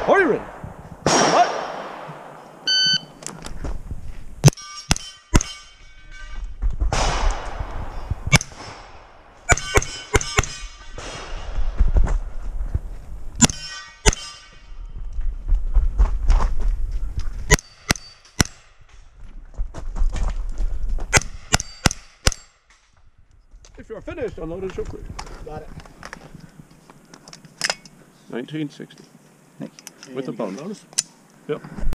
Are you ready? What? If you're finished, unload and show clear. Got it. 1960. Thank you. With the bonus. Yep.